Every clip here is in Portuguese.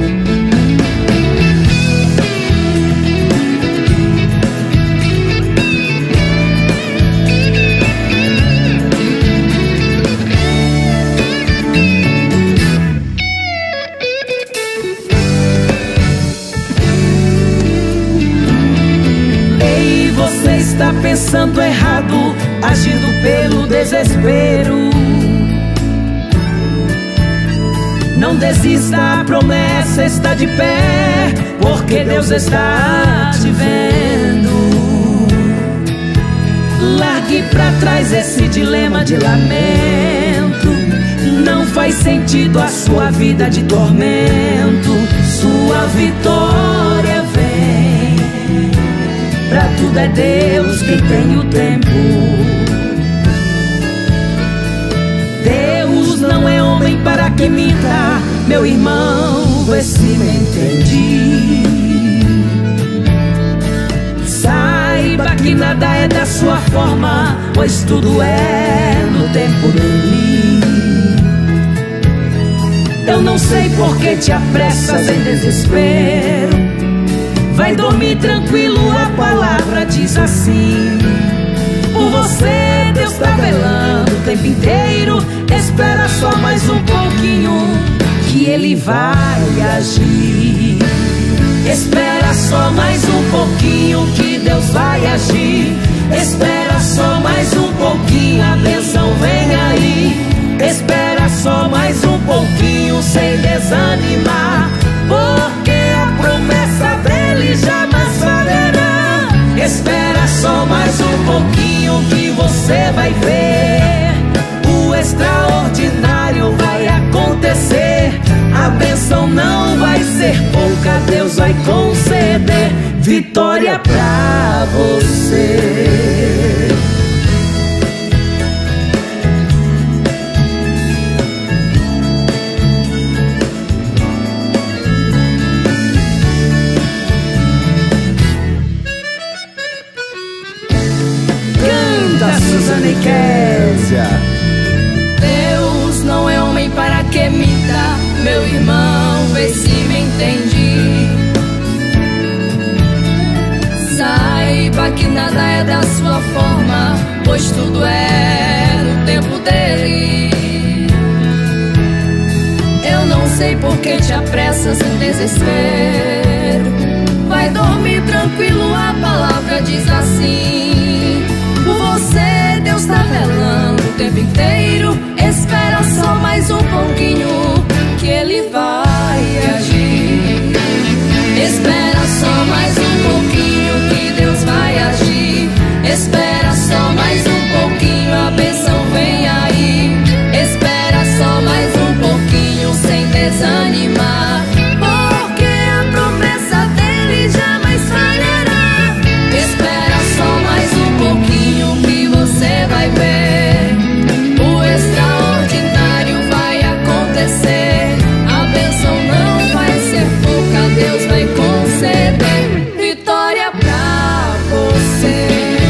Você está pensando errado, agindo pelo desespero. Não desista, a promessa está de pé, porque Deus está te vendo. Largue pra trás esse dilema de lamento. Não faz sentido a sua vida de tormento. Sua vitória vem. Pra tudo é Deus quem tem o tempo. Deus não é homem para que minta. Meu irmão, vê se me entendi. Saiba que nada é da sua forma, pois tudo é no tempo dele. Eu não sei por que te apressas em desespero. Vai dormir tranquilo, a palavra diz assim. Por você Deus tá velando o tempo inteiro. Espera só mais um pouquinho, que Ele vai agir. Espera só mais um pouquinho, que Deus vai agir. Espera só mais um pouquinho, a bênção vem aí. Espera só mais um pouquinho, sem desanimar, porque a promessa dele jamais falhará. Espera só mais um pouquinho, que você vai ver. O extraordinário vai acontecer. A bênção não vai ser pouca, Deus vai conceder vitória pra você. Suzana e Kézia. Deus não é homem para que minta. Meu irmão, vê se me entende. Saiba que nada é da sua forma, pois tudo é no tempo dele. Eu não sei por que te apressas em desespero. Vai dormir tranquilo, a palavra diz assim. Por você Deus tá velando o tempo inteiro. Espera só mais um pouquinho, que Ele vai agir. Espera só mais um pouquinho, que Deus vai agir. Espera só mais um pouquinho, a bênção vem aí. Espera só mais um pouquinho, sem desanimar, porque a promessa dele jamais falhará. Espera só mais um pouquinho, que você vai ver. O extraordinário vai acontecer. A bênção não vai ser pouca, Deus vai conceder vitória pra você.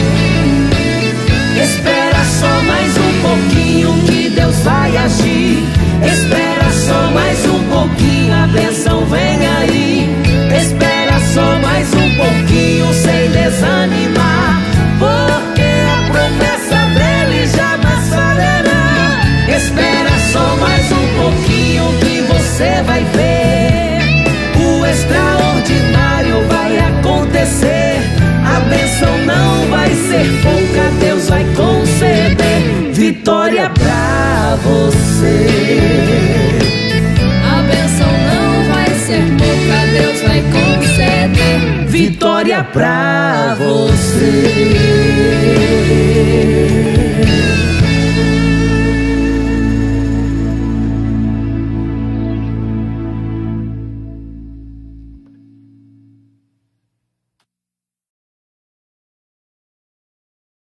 Espera só mais um pouquinho, que Deus vai agir. Espera só mais um pouquinho, a bênção vem aí. Espera só mais um pouquinho, sem desanimar, porque a promessa dele jamais falhará. Espera só mais um pouquinho, que você vai ver. O extraordinário vai acontecer. A bênção não vai ser pouca, Deus vai conceder vitória pra você. A bênção não vai ser pouca, Deus vai conceder vitória pra você.